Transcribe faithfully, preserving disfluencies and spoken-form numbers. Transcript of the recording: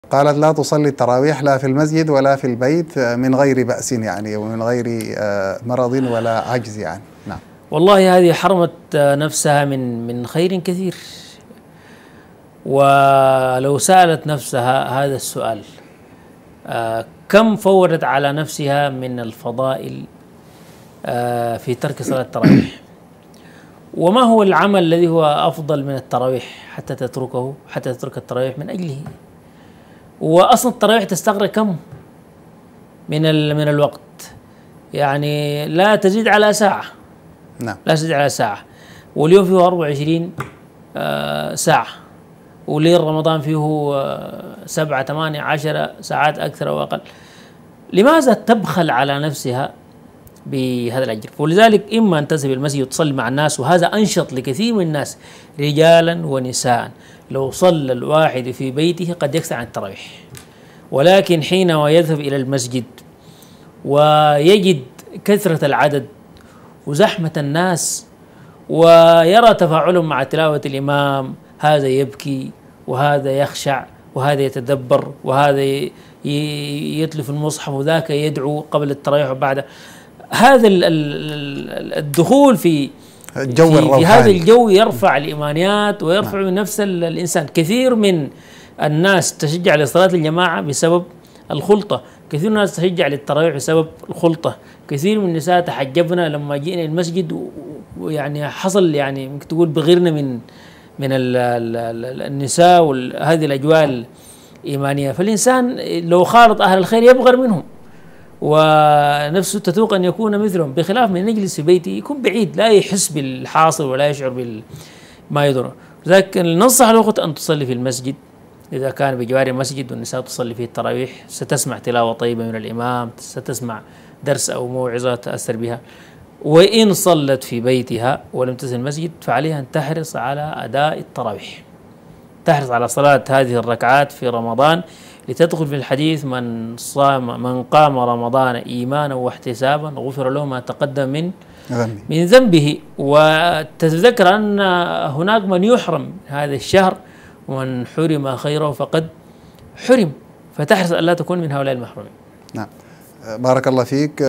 قالت لا تصلي التراويح لا في المسجد ولا في البيت من غير بأس يعني ومن غير مرض ولا عجز يعني. نعم. والله هذه حرمت نفسها من من خير كثير، ولو سألت نفسها هذا السؤال كم فورت على نفسها من الفضائل في ترك صلاة التراويح، وما هو العمل الذي هو أفضل من التراويح حتى تتركه حتى تترك التراويح من أجله. وأصلا التراويح تستغرق كم من من الوقت؟ يعني لا تزيد على ساعة. نعم. لا تزيد على ساعة، واليوم فيه أربعة وعشرين ساعة، وليل رمضان فيه سبعة ثمانية عشر ساعات أكثر أو أقل. لماذا تبخل على نفسها بهذا الأجر؟ ولذلك إما أن تذهب المسجد وتصلي مع الناس، وهذا أنشط لكثير من الناس رجالا ونساء. لو صلى الواحد في بيته قد يكسر عن التراويح، ولكن حينما يذهب إلى المسجد ويجد كثرة العدد وزحمة الناس ويرى تفاعلهم مع تلاوة الإمام، هذا يبكي وهذا يخشع وهذا يتدبر وهذا يتلف المصحف وذاك يدعو قبل التراويح وبعد. هذا الدخول في الجو في, الروحاني في هذا الجو يرفع الإيمانيات ويرفع من نفس الإنسان. كثير من الناس تشجع لصلاة الجماعة بسبب الخلطة، كثير من الناس تشجع للتراويح بسبب الخلطة، كثير من النساء تحجبنا لما جئنا المسجد، ويعني حصل يعني ممكن تقول بغيرنا من من ال ال النساء وهذه الأجواء الإيمانية. فالإنسان لو خالط أهل الخير يبغر منهم ونفسه تتوق أن يكون مثلهم، بخلاف من يجلس في بيته يكون بعيد لا يحس بالحاصل ولا يشعر بما يضره. لذلك ننصح الأخت أن تصلي في المسجد إذا كان بجوار المسجد والنساء تصلي فيه التراويح، ستسمع تلاوة طيبة من الإمام، ستسمع درس أو موعظة تأثر بها. وإن صلت في بيتها ولم تنزل المسجد فعليها أن تحرص على أداء التراويح، تحرص على صلاة هذه الركعات في رمضان، لتدخل في الحديث من صام من قام رمضان إيمانا واحتسابا غفر له ما تقدم من من ذنبه. وتتذكر أن هناك من يحرم هذا الشهر، ومن حرم خيره فقد حرم، فتحرص ألا تكون من هؤلاء المحرومين. نعم. بارك الله فيك.